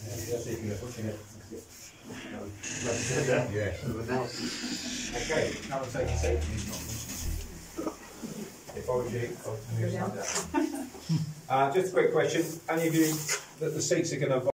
That's it, you're pushing it. Yeah. Okay, come and take a seat. If I was you, I would move some down. Just a quick question. Any of you that the seats are going to